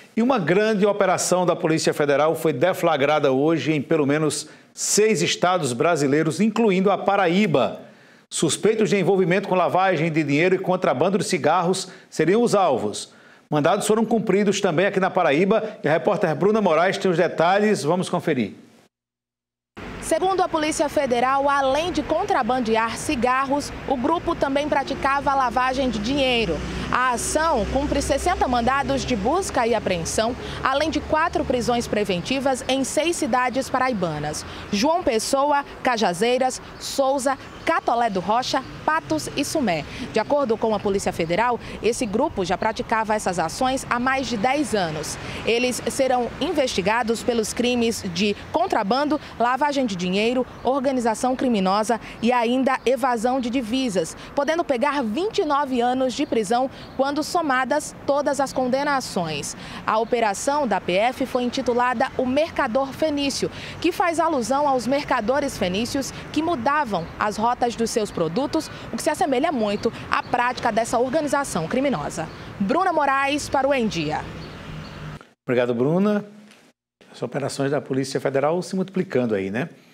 E uma grande operação da Polícia Federal foi deflagrada hoje em pelo menos 6 estados brasileiros, incluindo a Paraíba. Suspeitos de envolvimento com lavagem de dinheiro e contrabando de cigarros seriam os alvos. Mandados foram cumpridos também aqui na Paraíba e a repórter Bruna Moraes tem os detalhes. Vamos conferir. Segundo a Polícia Federal, além de contrabandear cigarros, o grupo também praticava lavagem de dinheiro. A ação cumpre 60 mandados de busca e apreensão, além de 4 prisões preventivas em 6 cidades paraibanas: João Pessoa, Cajazeiras, Souza, Catolé do Rocha, Patos e Sumé. De acordo com a Polícia Federal, esse grupo já praticava essas ações há mais de 10 anos. Eles serão investigados pelos crimes de contrabando, lavagem de dinheiro, organização criminosa e ainda evasão de divisas, podendo pegar 29 anos de prisão quando somadas todas as condenações. A operação da PF foi intitulada O Mercador Fenício, que faz alusão aos mercadores fenícios que mudavam as rotas dos seus produtos, o que se assemelha muito à prática dessa organização criminosa. Bruna Moraes para o Em Dia. Obrigado, Bruna. As operações da Polícia Federal se multiplicando aí, né?